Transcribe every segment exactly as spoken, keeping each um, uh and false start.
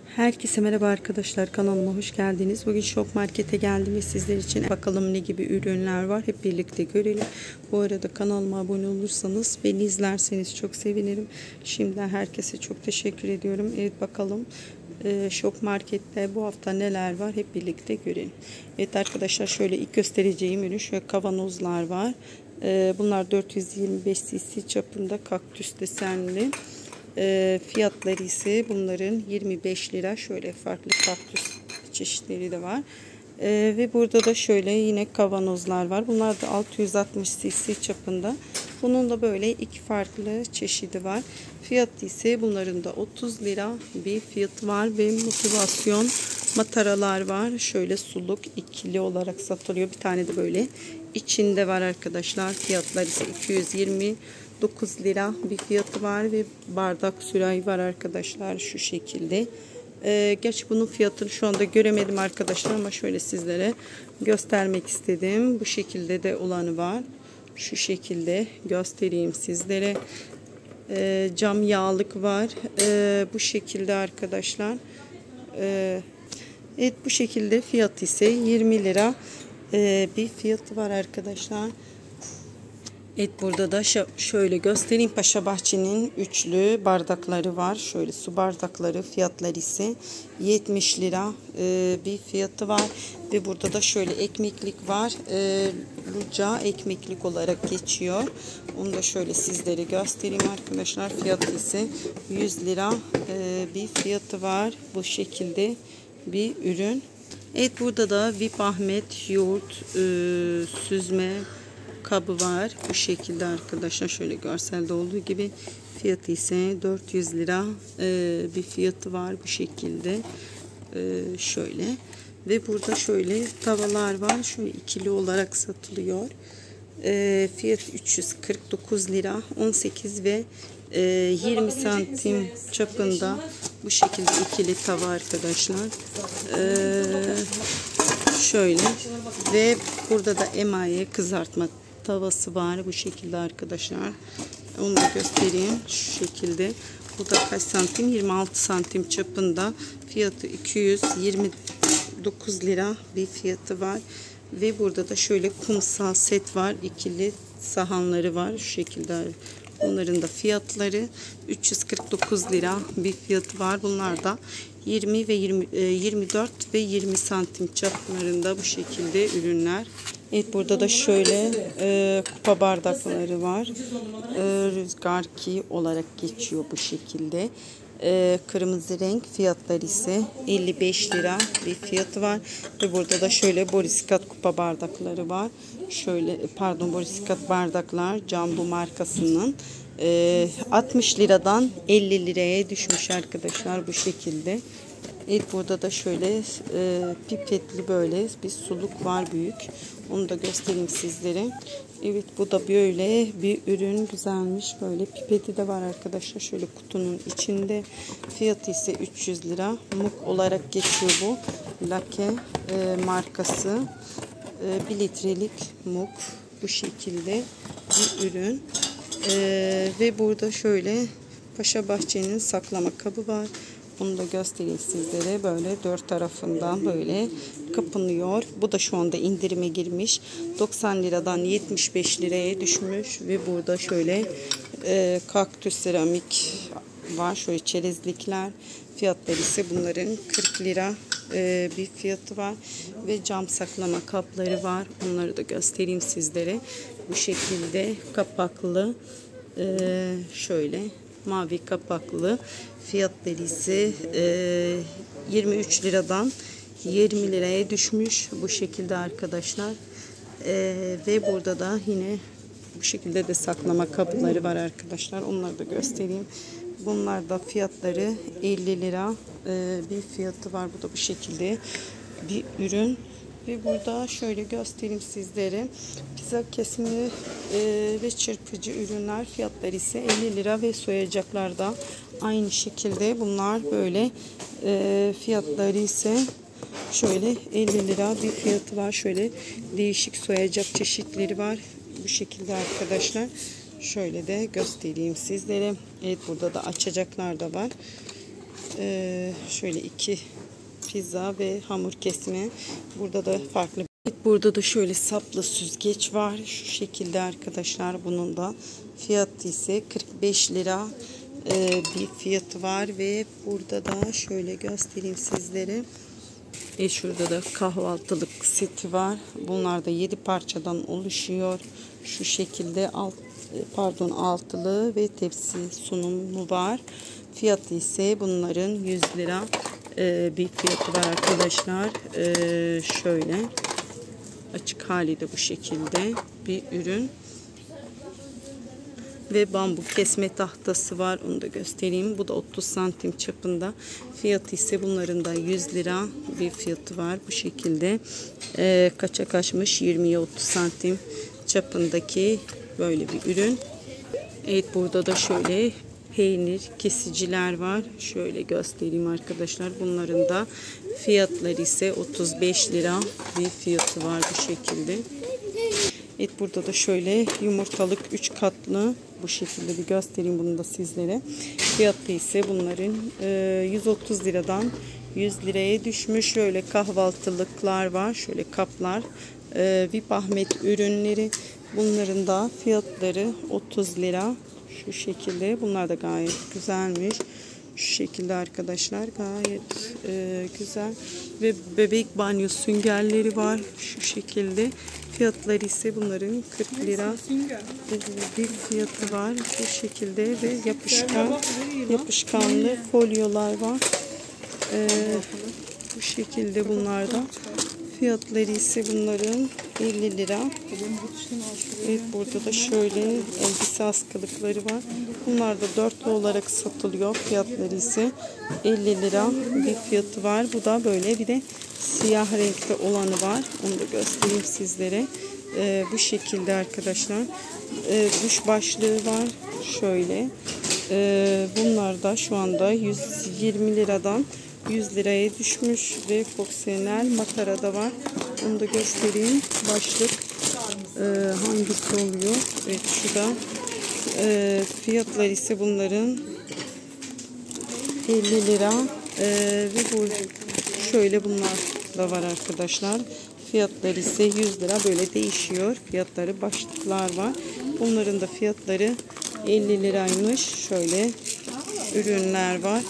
Herkese merhaba arkadaşlar, kanalıma hoş geldiniz. Bugün Şok Market'e geldim ve sizler için bakalım ne gibi ürünler var, hep birlikte görelim. Bu arada kanalıma abone olursanız, beni izlerseniz çok sevinirim. Şimdiden herkese çok teşekkür ediyorum. Evet, bakalım ee, Şok Market'te bu hafta neler var, hep birlikte görelim. Evet arkadaşlar, şöyle ilk göstereceğim ürün şöyle kavanozlar var. Ee, bunlar dört yüz yirmi beş cc çapında kaktüs desenli. E, fiyatları ise bunların yirmi beş lira. Şöyle farklı kaktüs çeşitleri de var. E, ve burada da şöyle yine kavanozlar var. Bunlar da altı yüz altmış cc çapında. Bunun da böyle iki farklı çeşidi var. Fiyatı ise bunların da otuz lira bir fiyatı var ve motivasyon mataralar var. Şöyle suluk ikili olarak satılıyor. Bir tane de böyle içinde var arkadaşlar. Fiyatları ise iki yüz yirmi dokuz lira bir fiyatı var ve bardak sürahi var arkadaşlar, şu şekilde. Ee, gerçi bunun fiyatını şu anda göremedim arkadaşlar, ama şöyle sizlere göstermek istedim. Bu şekilde de olanı var. Şu şekilde göstereyim sizlere. Ee, cam yağlık var. Ee, bu şekilde arkadaşlar. Ee, evet, bu şekilde fiyat ise yirmi lira ee, bir fiyatı var arkadaşlar. Evet, burada da şöyle göstereyim. Paşa Bahçe'nin üçlü bardakları var. Şöyle su bardakları, fiyatları ise yetmiş lira e, bir fiyatı var. Ve burada da şöyle ekmeklik var. E, Luca ekmeklik olarak geçiyor. Onu da şöyle sizlere göstereyim arkadaşlar. Fiyatı ise yüz lira e, bir fiyatı var. Bu şekilde bir ürün. Evet, burada da V I P Ahmet yoğurt e, süzme kabı var. Bu şekilde arkadaşlar, şöyle görselde olduğu gibi. Fiyatı ise dört yüz lira ee, bir fiyatı var bu şekilde. Ee, şöyle ve burada şöyle tavalar var. Şöyle ikili olarak satılıyor. Ee, fiyat üç yüz kırk dokuz lira. on sekiz ve e, yirmi santim çapında bu şekilde ikili tava arkadaşlar. Ee, şöyle ve burada da emaye kızartma tavası var bu şekilde arkadaşlar. Onu da göstereyim şu şekilde. Bu da kaç santim? yirmi altı santim çapında. Fiyatı iki yüz yirmi dokuz lira bir fiyatı var. Ve burada da şöyle kumsal set var. İkili sahanları var şu şekilde. Bunların da fiyatları üç yüz kırk dokuz lira bir fiyatı var. Bunlar da yirmi ve yirmi, yirmi dört ve yirmi santim çaplarında bu şekilde ürünler. Evet, burada da şöyle e, kupa bardakları var. E, rüzgar ki olarak geçiyor bu şekilde. E, kırmızı renk, fiyatları ise elli beş lira bir fiyatı var. Ve burada da şöyle Boriskat kupa bardakları var. Şöyle pardon Boriskat bardaklar Jumbo markasının. E, altmış liradan elli liraya düşmüş arkadaşlar bu şekilde. Evet, burada da şöyle e, pipetli böyle bir suluk var büyük. Onu da göstereyim sizlere. Evet, bu da böyle bir ürün, güzelmiş. Böyle pipeti de var arkadaşlar. Şöyle kutunun içinde. Fiyatı ise üç yüz lira. Muk olarak geçiyor bu. Lake e, markası. E, bir litrelik muk. Bu şekilde bir ürün. E, ve burada şöyle Paşa Bahçe'nin saklama kabı var. Bunu da göstereyim sizlere. Böyle dört tarafından böyle kapanıyor. Bu da şu anda indirime girmiş. doksan liradan yetmiş beş liraya düşmüş. Ve burada şöyle e, kaktüs seramik var. Şöyle çerezlikler. Fiyatları ise bunların kırk lira e, bir fiyatı var. Ve cam saklama kapları var. Onları da göstereyim sizlere. Bu şekilde kapaklı. E, şöyle mavi kapaklı. Fiyatları ise e, yirmi üç liradan yirmi liraya düşmüş bu şekilde arkadaşlar. E, ve burada da yine bu şekilde de saklama kapları var arkadaşlar. Onları da göstereyim. Bunlar da fiyatları elli lira e, bir fiyatı var. Bu da bu şekilde bir ürün. Ve burada şöyle göstereyim sizlere. Pizza kesimi e, ve çırpıcı ürünler, fiyatları ise elli lira ve soyacaklar da aynı şekilde. Bunlar böyle e, fiyatları ise şöyle elli lira bir fiyatı var. Şöyle değişik soyacak çeşitleri var. Bu şekilde arkadaşlar. Şöyle de göstereyim sizlere. Evet, burada da açacaklar da var. Ee, şöyle iki pizza ve hamur kesme. Burada da farklı. Burada da şöyle saplı süzgeç var. Şu şekilde arkadaşlar, bunun da fiyatı ise kırk beş lira ee, bir fiyatı var ve burada da şöyle göstereyim sizlere. E şurada da kahvaltılık seti var. Bunlar da yedi parçadan oluşuyor. Şu şekilde alt, pardon altılı ve tepsi sunumu var. Fiyatı ise bunların yüz lira ee, bir fiyatı var arkadaşlar. Ee, şöyle açık hali de bu şekilde bir ürün. Ve bambu kesme tahtası var. Onu da göstereyim. Bu da otuz santim çapında. Fiyatı ise bunların da yüz lira bir fiyatı var. Bu şekilde ee, kaça kaçmış? yirmiye otuz santim çapındaki böyle bir ürün. Evet, burada da şöyle peynir kesiciler var. Şöyle göstereyim arkadaşlar. Bunların da fiyatları ise otuz beş lira bir fiyatı var bu şekilde. Evet, burada da şöyle yumurtalık üç katlı bu şekilde bir göstereyim bunu da sizlere. Fiyatı ise bunların yüz otuz liradan yüz liraya düşmüş. Şöyle kahvaltılıklar var. Şöyle kaplar. Vip Ahmet ürünleri. Bunların da fiyatları otuz lira. Şu şekilde. Bunlar da gayet güzelmiş. Şu şekilde arkadaşlar, gayet e, güzel. Ve bebek banyo süngerleri var. Şu şekilde. Fiyatları ise bunların kırk lira bir fiyatı var. Bu şekilde ve yapışkan yapışkanlı folyolar var. Ee, bu şekilde bunlarda. Fiyatları ise bunların elli lira. Evet, burada da şöyle elbise askılıkları var. Bunlar da dörtlü olarak satılıyor. Fiyatları ise elli lira bir fiyatı var. Bu da böyle bir de siyah renkli olanı var. Onu da göstereyim sizlere. Ee, bu şekilde arkadaşlar. Ee, duş başlığı var. Şöyle. Ee, bunlar da şu anda yüz yirmi liradan yüz liraya düşmüş ve fonksiyonel makara da var. Onu da göstereyim. Başlık e, hangisi oluyor? Evet, şu da. E, fiyatları ise bunların elli lira e, ve bu şöyle bunlar da var arkadaşlar. Fiyatları ise yüz lira, böyle değişiyor. Fiyatları, başlıklar var. Bunların da fiyatları elli liraymış. Şöyle ürünler var.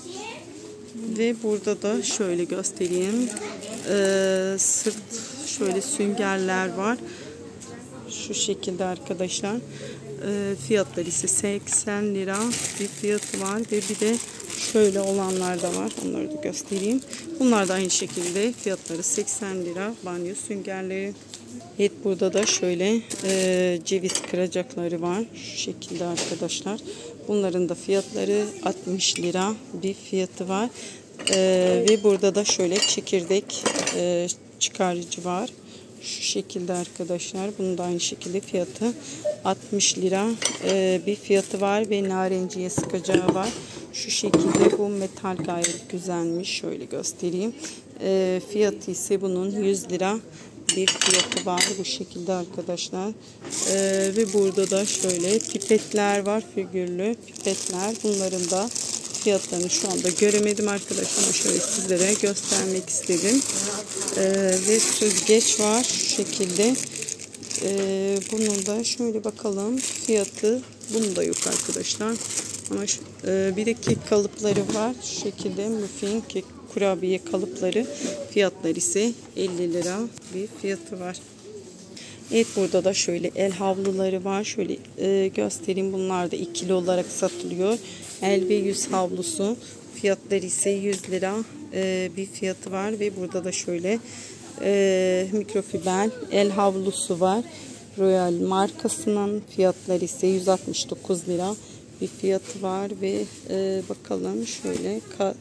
Ve burada da şöyle göstereyim. Ee, sırt şöyle süngerler var. Şu şekilde arkadaşlar. Ee, fiyatları ise seksen lira bir fiyatı var. Ve bir de şöyle olanlar da var. Onları da göstereyim. Bunlar da aynı şekilde fiyatları seksen lira. Banyo süngerleri. Evet, burada da şöyle e, ceviz kıracakları var. Şu şekilde arkadaşlar. Bunların da fiyatları altmış lira bir fiyatı var. Ee, ve burada da şöyle çekirdek e, çıkarıcı var. Şu şekilde arkadaşlar. Bunun da aynı şekilde fiyatı altmış lira e, bir fiyatı var ve narenciye sıkacağı var. Şu şekilde, bu metal gayet güzelmiş. Şöyle göstereyim. E, fiyatı ise bunun yüz lira bir fiyatı var bu şekilde arkadaşlar. Ee, ve burada da şöyle pipetler var, figürlü pipetler. Bunların da fiyatlarını şu anda göremedim arkadaşlar, ama şöyle sizlere göstermek istedim. Ee, ve süzgeç var şu şekilde. Ee, bunun da şöyle bakalım fiyatı. Bunun da yok arkadaşlar. Ama şu, e, bir de kek kalıpları var. Şu şekilde muffin, kek, kurabiye kalıpları. Fiyatları ise elli lira bir fiyatı var. Evet, burada da şöyle el havluları var. Şöyle e, göstereyim. Bunlar da ikili olarak satılıyor. El ve yüz havlusu. Fiyatları ise yüz lira e, bir fiyatı var. Ve burada da şöyle e, mikrofiber el havlusu var. Royal markasının fiyatları ise yüz altmış dokuz lira bir fiyatı var. Ve e, bakalım şöyle kat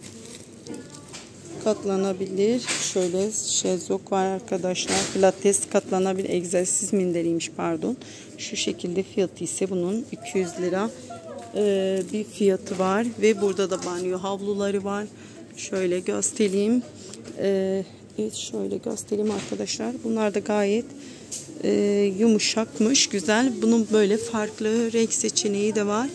katlanabilir. Şöyle şezlong var arkadaşlar. Pilates katlanabilir. Egzersiz minderiymiş pardon. Şu şekilde fiyatı ise bunun iki yüz lira ee, bir fiyatı var. Ve burada da banyo havluları var. Şöyle göstereyim. Ee, evet, şöyle göstereyim arkadaşlar. Bunlar da gayet e, yumuşakmış. Güzel. Bunun böyle farklı renk seçeneği de var.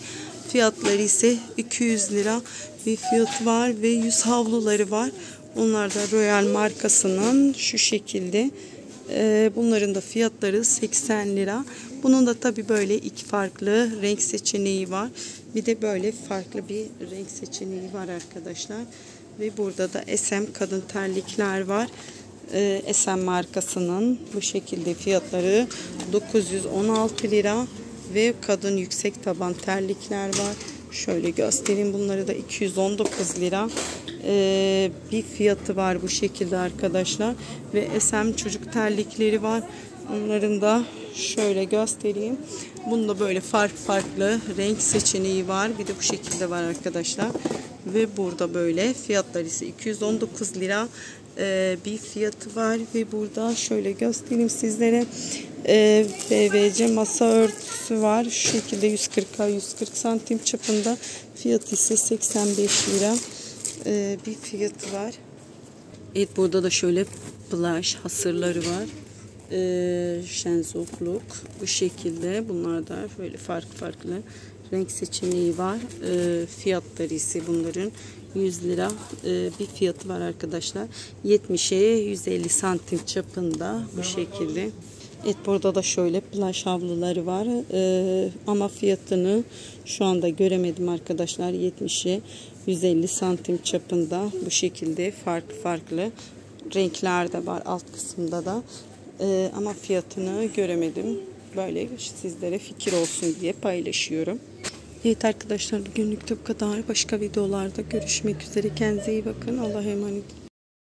Fiyatları ise iki yüz lira bir fiyatı var ve yüz havluları var. Onlar da Royal markasının şu şekilde. Ee, bunların da fiyatları seksen lira. Bunun da tabi böyle iki farklı renk seçeneği var. Bir de böyle farklı bir renk seçeneği var arkadaşlar. Ve burada da S M kadın terlikler var. Ee, S M markasının bu şekilde fiyatları dokuz yüz on altı lira. Ve kadın yüksek taban terlikler var. Şöyle göstereyim, bunları da iki yüz on dokuz lira. Ee, bir fiyatı var bu şekilde arkadaşlar. Ve S M çocuk terlikleri var. Onların da şöyle göstereyim. Bunda böyle farklı farklı renk seçeneği var. Bir de bu şekilde var arkadaşlar. Ve burada böyle fiyatları ise iki yüz on dokuz lira ee, bir fiyatı var. Ve burada şöyle göstereyim sizlere. Ee, B V C masa örtüsü var. Şu şekilde yüz kırk'a yüz kırk santim çapında. Fiyatı ise seksen beş lira ee, bir fiyatı var. Evet, burada da şöyle plaj hasırları var. Ee, şenzokluk bu şekilde. Bunlar da böyle farklı farklı renk seçeneği var. Ee, fiyatları ise bunların yüz lira ee, bir fiyatı var arkadaşlar. yetmiş'e yüz elli santim çapında bu şekilde. Evet, burada da şöyle plaj havluları var. Ee, ama fiyatını şu anda göremedim arkadaşlar. yetmiş'e yüz elli santim çapında bu şekilde farklı farklı renkler de var alt kısımda da. Ee, ama fiyatını göremedim. Böyle sizlere fikir olsun diye paylaşıyorum. Evet arkadaşlar, bugünlük de bu kadar. Başka videolarda görüşmek üzere. Kendinize iyi bakın. Allah'a emanet.